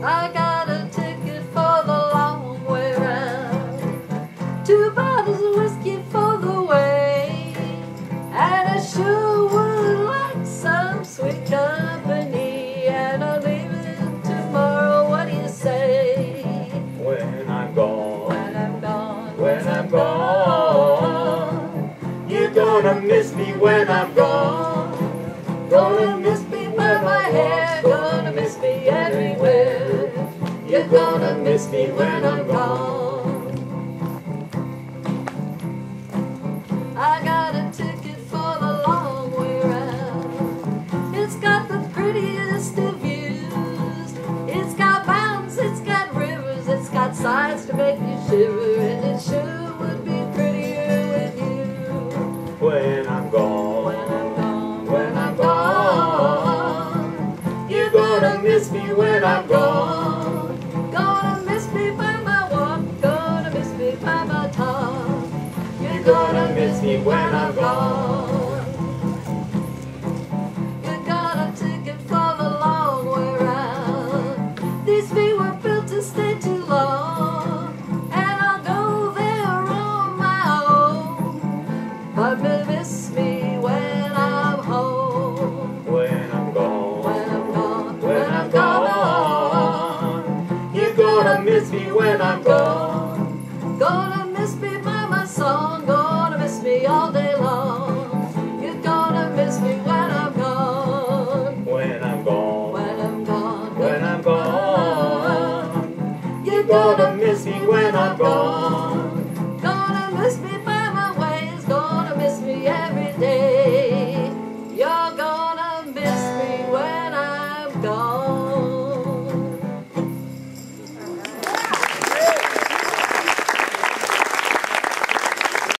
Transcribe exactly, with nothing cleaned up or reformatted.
I got a ticket for the long way round, two bottles of whiskey for the way, and I sure would like some sweet company, and I'll leave it tomorrow. What do you say? When I'm gone, When I'm gone, when I'm gone, you're gonna miss me when I'm gone. gonna miss me by my hair, gonna miss me everywhere. You're gonna miss me when I'm gone. I got a ticket for the long way round. It's got the prettiest of views. It's got mountains, it's got rivers, it's got sights to make you shiver, and it sure would be prettier with you. When I'm gone, When I'm gone, when I'm gone, you're gonna miss me when I'm gone. gonna miss me by my walk, gonna miss me by my talk. You're gonna miss me when I'm gone. You got a ticket for the long way round. These feet were built to stay too long, and I'll go there on my own. But miss me when I'm home. When I'm gone, When I'm gone, when I'm gone, you're gonna miss me when I'm gone. gonna miss me by my song, gonna miss me all